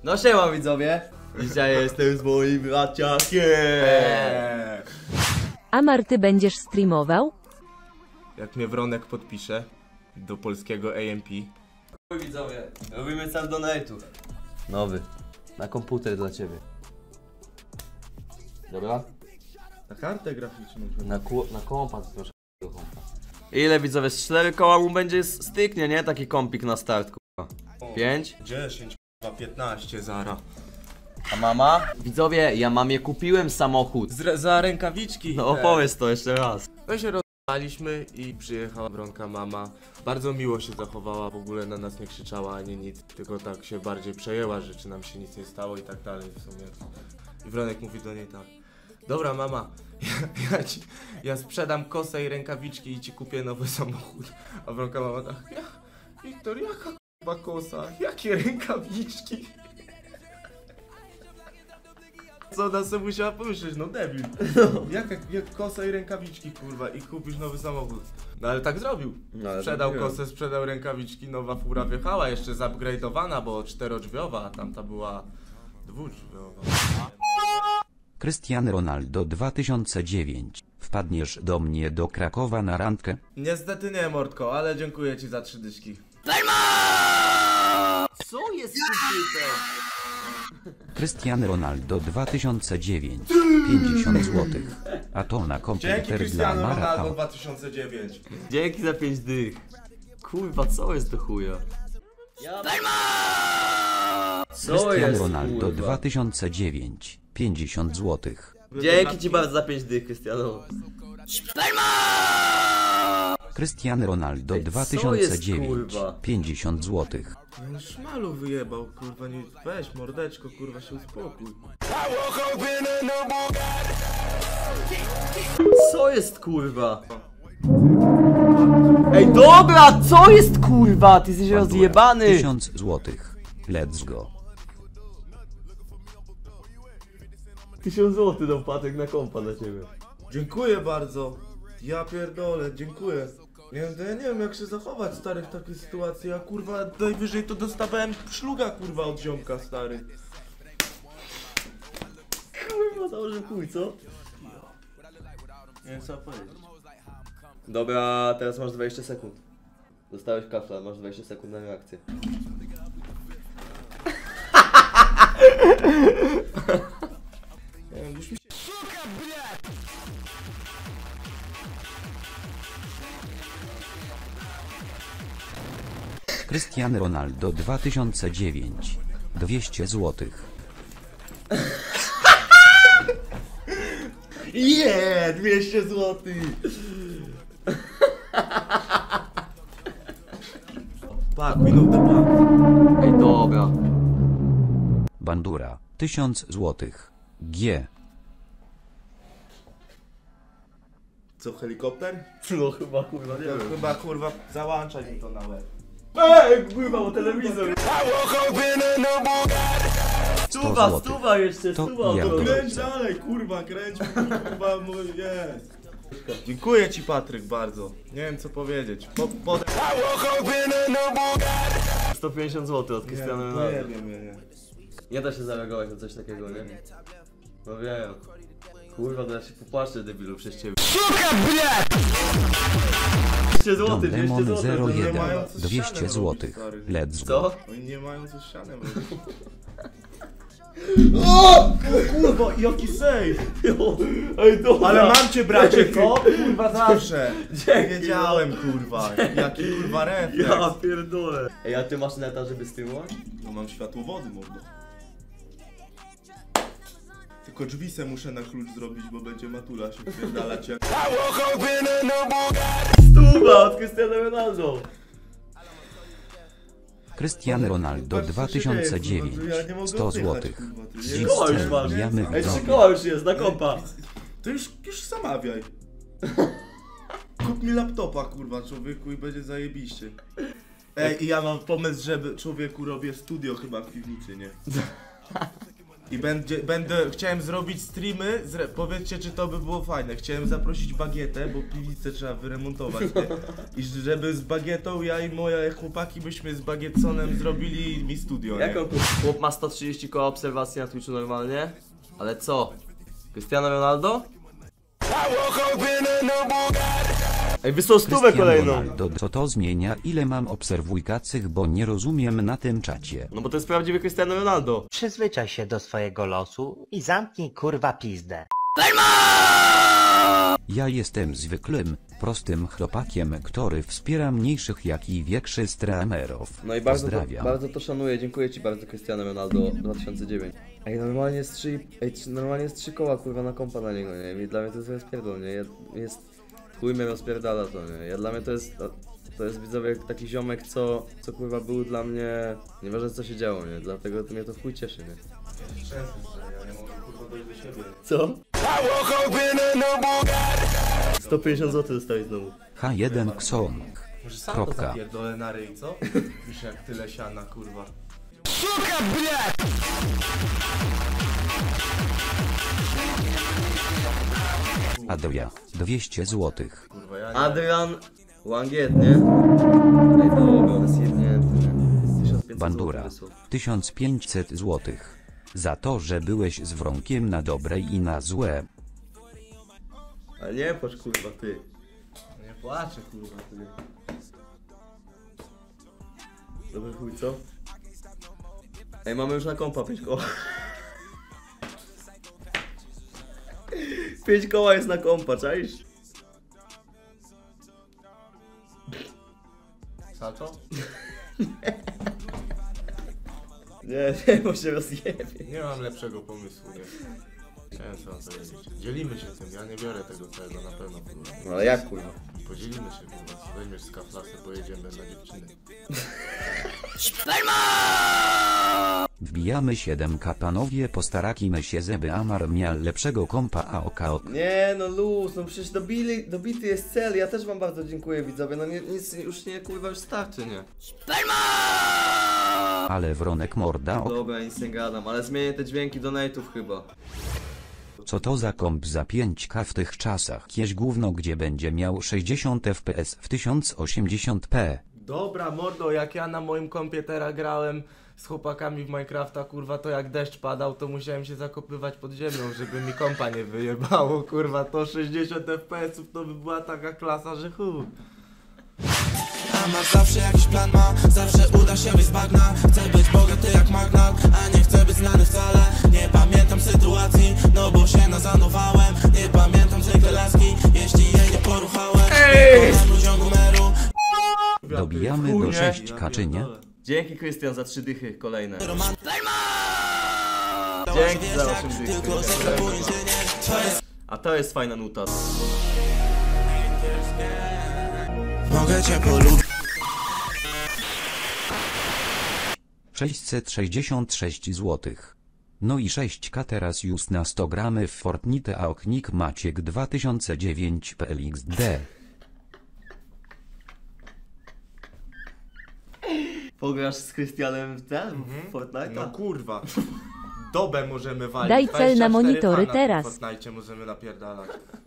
No siema widzowie, dzisiaj jestem z moim braciakiem. A Marty będziesz streamował? Jak mnie Wronek podpisze do polskiego AMP. Widzowie, robimy sam donate'ów. Nowy, na komputer dla ciebie. Dobra? Na kartę graficzną. Na kompas proszę. Ile widzowie, z 4 koła mu będzie styknie, nie? Taki kompik na start, kurwa. 5? 10, 15 zara. A mama? Widzowie, ja mamie kupiłem samochód. Za rękawiczki. No opowiedz to jeszcze raz. My się rozstaliśmy i przyjechała Wronka mama. Bardzo miło się zachowała, w ogóle na nas nie krzyczała ani nic, tylko tak się bardziej przejęła, że czy nam się nic nie stało i tak dalej w sumie. I Wronek mówi do niej tak: dobra mama, ja sprzedam kosę i rękawiczki i ci kupię nowy samochód. A Wronka mama tak: Wiktor, jaka k***a kosa? Jakie rękawiczki? Co ona sobie musiała pomyśleć, no debil. Jak kosa i rękawiczki, kurwa, i kupisz nowy samochód. No ale tak zrobił. Sprzedał kosę, sprzedał rękawiczki, nowa fura wjechała, jeszcze zupgrade'owana, bo 4-drzwiowa, a tamta była 2-drzwiowa. Cristiano Ronaldo 2009. Wpadniesz do mnie do Krakowa na randkę? Niestety nie, mordko, ale dziękuję ci za 3 dyszki. Co jest super? Cristiano Ronaldo 2009. 50 zł. A to na Dzięki komputer dla Cristiano Ronaldo Marata. 2009. Dzięki za 5 dych. Kurwa, co jest do chuja? Cristiano Ronaldo 2009. 50 zł. Dzięki ci bardzo za 5 dych, Krystiano. Cristiano Ronaldo Co jest, 2009. kurwa? 50 zł. No szmalu wyjebał, kurwa, nie weź mordeczko, kurwa, się uspokój. Co jest kurwa? Ej dobra, co jest kurwa? Ty jesteś rozjebany. 1000 zł. Let's go. 1000 zł dał Patek na kompa dla ciebie. Dziękuję bardzo. Ja pierdolę, dziękuję. Ja nie wiem jak się zachować, stary, w takiej sytuacji. Ja kurwa najwyżej to dostawałem szluga, kurwa, od ziomka, stary. Kurwa, założył chuj, co? Nie wiem co powiedzieć. Dobra, teraz masz 20 sekund. Dostałeś kafla, masz 20 sekund na reakcję. Nie wiem, już mi się... Cristiano Ronaldo 2009. 200 zł. Yeah, 200 zł. Pak, minął the pak. Ej dobra. Bandura 1000 zł. G. Co, helikopter? No chyba kurwa, nie To wiem. chyba kurwa załączaj mi to na łeb. Ej kurwa, bo telewizor. 100 Stuwa, zł. stuwa jeszcze, To stuwa. ja to- to- Kręć dalej, kurwa, kręć, kurwa, mój jest. Dziękuję ci, Patryk, bardzo. Nie wiem co powiedzieć. 150 zł od Nie, Cristiano nie Ronaldo. wiem, nie. Nie da się zareagować na coś takiego, nie? No wiem. Kurwa, to ja się popłaszczę, debilu, przez ciebie. 200 zł, Don 200 Demon zł. nie 01. mają co z 200 ścianem zł. robić, stary. Let's go. Co? Oni nie mają co z ścianem robić. Kurwa, jaki save! Ej, dobra. Ale mam cię, bracie, Co? Kurwa, zawsze! Dzięki. Wiedziałem, kurwa, jaki kurwa refleks. Ja pierdolę. Ej, a ty masz neta, żeby streamować? No mam światłowody, mordo. Tylko drzwi se muszę na klucz zrobić, bo będzie matula się wpierdalać jak... Stuwa od Cristiano Ronaldo. Cristiano Ronaldo Patrz, co się dzieje, 2009. kurwa, ja nie mogę 100 oddychać, zł. kurwa, ty. Dziś Koła już masz. wbijamy Ej, 3 widzowie. koła już jest, na kompa. To już zamawiaj. Kup mi laptopa, kurwa, człowieku, i będzie zajebiście. Ej, i ja mam pomysł, żeby człowieku robię studio chyba w piwnicy, nie? I chciałem zrobić streamy, powiedzcie czy to by było fajne. Chciałem zaprosić Bagietę, bo piwnicę trzeba wyremontować, nie? I żeby z Bagietą, ja i moje chłopaki byśmy z Bagietsonem zrobili mi studio, nie? Chłop ma 130 koła obserwacji na Twitchu normalnie. Ale co? Cristiano Ronaldo? Ej, wysłał stówę Cristiano kolejną! Ronaldo, co to zmienia, ile mam obserwujkacych, bo nie rozumiem na tym czacie. No bo to jest prawdziwy Cristiano Ronaldo. Przyzwyczaj się do swojego losu i zamknij kurwa pizdę. Ja jestem zwykłym, prostym chłopakiem, który wspiera mniejszych jak i większych streamerów. No i Pozdrawiam. bardzo to szanuję, dziękuję ci bardzo Cristiano Ronaldo 2009. Ej, normalnie jest 3 koła kurwa na kompa na niego, nie? I dla mnie to jest rozpierdol, nie? Chuj mnie rozpierdala to, nie? Dla mnie to jest widzowie taki ziomek, co kurwa był dla mnie, nieważne co się działo, nie? Dlatego to mnie to w chuj cieszy, nie? Ja nie mogę kurwa dojść do siebie. Co? 150 zł dostałeś znowu. H1 Ksong. Może sam Kropka. to zapierdolę na ryj, co? Już jak tyle siana, kurwa. Adria, 200 zł. Kurwa, ja nie... Adrian Wangiet, nie? Ej, dobra, on jest jebnięty, nie? 1500 Bandura, zł wysłał. 1500 zł. Za to, że byłeś z Wronkiem na dobre i na złe. Ale nie płacz kurwa, ty. Nie płaczę, kurwa, ty. Dobry chuj, co? Ej, mamy już na kompa 5 koła. 5 koła jest na kompa, czaisz? Salto? Nie, bo się rozjebie. Nie mam lepszego pomysłu, nie? Chciałem co mam powiedzieć. Dzielimy się tym, ja nie biorę tego całego na pewno, kurwa. No ale jak kurwa? Podzielimy się, kurwa. Co weźmiesz z kaflasy, pojedziemy na dziewczyny. Wbijamy 7K panowie, postarajmy się, żeby Amar miał lepszego kompa AOK. Nie no luz, no przecież dobity jest cel, ja też wam bardzo dziękuję widzowie, no nic już nie kurwa już starczy, nie? Ale Wronek morda ok. Dobra, nic nie gadam, ale zmienię te dźwięki donate'ów chyba. Co to za komp za 5K w tych czasach? Kieś gówno, gdzie będzie miał 60 FPS w 1080p. Dobra, mordo, jak ja na moim kompie teraz grałem z chłopakami w Minecrafta, kurwa, to jak deszcz padał, to musiałem się zakopywać pod ziemią, żeby mi kompa nie wyjebało, kurwa, to 60 FPS-ów to by była taka klasa, że chuj. A masz zawsze jakiś plan ma, zawsze uda się wyjść z bagna. Chcę być bogaty jak magnat, a nie chcę być znany wcale. Nie pamiętam sytuacji, no bo się nazanowałem. Nie pamiętam zwykle laski, jeśli jej nie poruchałem. Podam ludziom numeru. Dobijamy do 6K czy nie? Dzięki Krystian za 3 dychy kolejne. Dzięki Dzięki za 8 dychy. A to jest fajna nuta. Mogę cię polubić. 666 zł. No i 6K teraz już na 100 gramy w Fortnite, a oknik Maciek 2009 PLXD. Pograsz z Krystianem w ten? W Fortnite'a? No kurwa. Dobę możemy walić. Daj cel na 24 monitory fana w teraz. Fortnite możemy napierdalać.